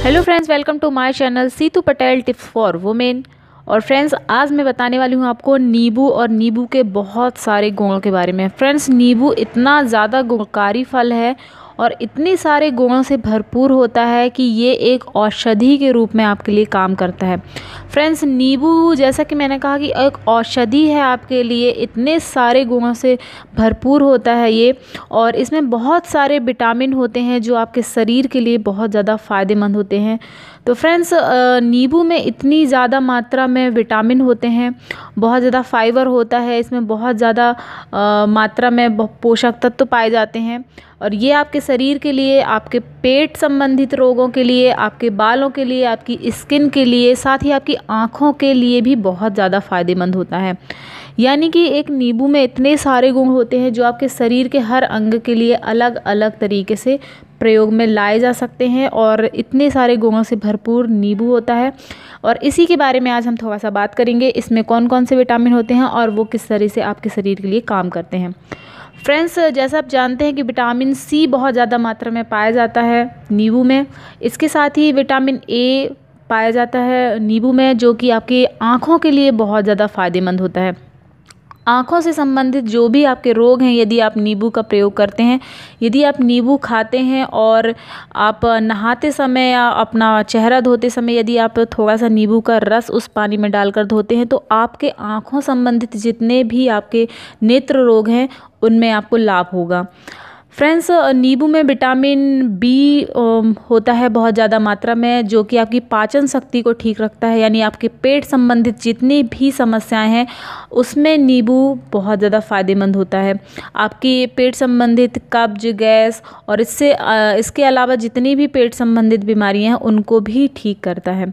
Hello friends, welcome to my channel Seetu Patel tips for women. और friends, आज मैं बताने वाली हूँ आपको नींबू और नींबू के बहुत सारे गुणों के बारे में। फ्रेंड्स, नींबू इतना ज़्यादा गुणकारी फल है और इतने सारे गुणों से भरपूर होता है कि ये एक औषधि के रूप में आपके लिए काम करता है। फ्रेंड्स, नींबू जैसा कि मैंने कहा कि एक औषधि है आपके लिए, इतने सारे गुणों से भरपूर होता है ये। और इसमें बहुत सारे विटामिन होते हैं जो आपके शरीर के लिए बहुत ज़्यादा फ़ायदेमंद होते हैं। तो फ्रेंड्स, नींबू में इतनी ज़्यादा मात्रा में विटामिन होते हैं, बहुत ज़्यादा फाइबर होता है, इसमें बहुत ज़्यादा मात्रा में पोषक तत्व पाए जाते हैं। और ये आपके शरीर के लिए, आपके पेट संबंधित रोगों के लिए, आपके बालों के लिए, आपकी स्किन के लिए, साथ ही आपकी आँखों के लिए भी बहुत ज़्यादा फ़ायदेमंद होता है। यानी कि एक नींबू में इतने सारे गुण होते हैं जो आपके शरीर के हर अंग के लिए अलग अलग तरीके से प्रयोग में लाए जा सकते हैं। और इतने सारे गुणों से भरपूर नींबू होता है और इसी के बारे में आज हम थोड़ा सा बात करेंगे। इसमें कौन कौन से विटामिन होते हैं और वो किस तरह से आपके शरीर के लिए काम करते हैं। फ्रेंड्स, जैसा आप जानते हैं कि विटामिन सी बहुत ज़्यादा मात्रा में पाया जाता है नींबू में। इसके साथ ही विटामिन ए पाया जाता है नींबू में, जो कि आपकी आँखों के लिए बहुत ज़्यादा फ़ायदेमंद होता है। आँखों से संबंधित जो भी आपके रोग हैं, यदि आप नींबू का प्रयोग करते हैं, यदि आप नींबू खाते हैं और आप नहाते समय या अपना चेहरा धोते समय यदि आप थोड़ा सा नींबू का रस उस पानी में डालकर धोते हैं, तो आपके आँखों संबंधित जितने भी आपके नेत्र रोग हैं उनमें आपको लाभ होगा। फ्रेंड्स, नींबू में विटामिन बी होता है बहुत ज़्यादा मात्रा में, जो कि आपकी पाचन शक्ति को ठीक रखता है। यानी आपके पेट संबंधित जितनी भी समस्याएं हैं उसमें नींबू बहुत ज़्यादा फ़ायदेमंद होता है। आपकी पेट संबंधित कब्ज, गैस और इसके अलावा जितनी भी पेट संबंधित बीमारियां हैं उनको भी ठीक करता है।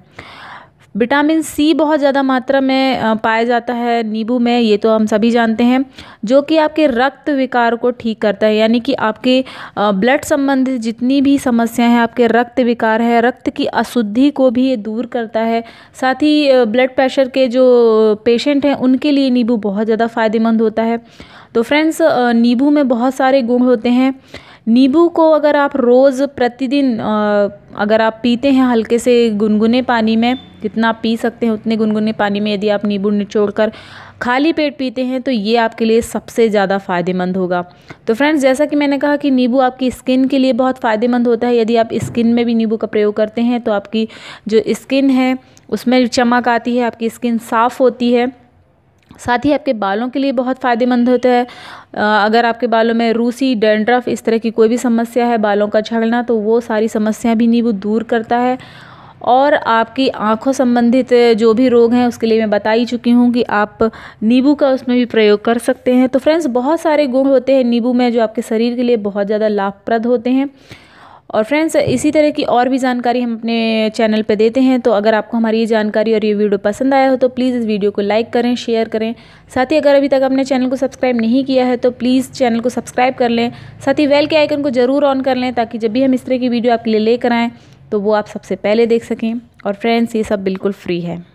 विटामिन सी बहुत ज़्यादा मात्रा में पाया जाता है नींबू में, ये तो हम सभी जानते हैं, जो कि आपके रक्त विकार को ठीक करता है। यानी कि आपके ब्लड संबंधित जितनी भी समस्याएं हैं, आपके रक्त विकार है, रक्त की अशुद्धि को भी ये दूर करता है। साथ ही ब्लड प्रेशर के जो पेशेंट हैं उनके लिए नींबू बहुत ज़्यादा फ़ायदेमंद होता है। तो फ्रेंड्स, नींबू में बहुत सारे गुण होते हैं। नींबू को अगर आप रोज़ प्रतिदिन अगर आप पीते हैं हल्के से गुनगुने पानी में, जितना आप पी सकते हैं उतने गुनगुने पानी में यदि आप नींबू निचोड़कर खाली पेट पीते हैं, तो ये आपके लिए सबसे ज़्यादा फ़ायदेमंद होगा। तो फ्रेंड्स, जैसा कि मैंने कहा कि नींबू आपकी स्किन के लिए बहुत फ़ायदेमंद होता है। यदि आप स्किन में भी नींबू का प्रयोग करते हैं तो आपकी जो स्किन है उसमें चमक आती है, आपकी स्किन साफ़ होती है। साथ ही आपके बालों के लिए बहुत फ़ायदेमंद होता है। अगर आपके बालों में रूसी, डैंड्रफ, इस तरह की कोई भी समस्या है, बालों का झड़ना, तो वो सारी समस्याएं भी नींबू दूर करता है। और आपकी आँखों संबंधित जो भी रोग हैं उसके लिए मैं बता ही चुकी हूँ कि आप नींबू का उसमें भी प्रयोग कर सकते हैं। तो फ्रेंड्स, बहुत सारे गुण होते हैं नींबू में जो आपके शरीर के लिए बहुत ज़्यादा लाभप्रद होते हैं। और फ्रेंड्स, इसी तरह की और भी जानकारी हम अपने चैनल पे देते हैं। तो अगर आपको हमारी ये जानकारी और ये वीडियो पसंद आया हो तो प्लीज़ इस वीडियो को लाइक करें, शेयर करें। साथ ही अगर अभी तक आपने चैनल को सब्सक्राइब नहीं किया है तो प्लीज़ चैनल को सब्सक्राइब कर लें। साथ ही बेल के आइकन को ज़रूर ऑन कर लें ताकि जब भी हम इस तरह की वीडियो आपके लिए लेकर आएँ तो वो आप सबसे पहले देख सकें। और फ्रेंड्स, ये सब बिल्कुल फ्री है।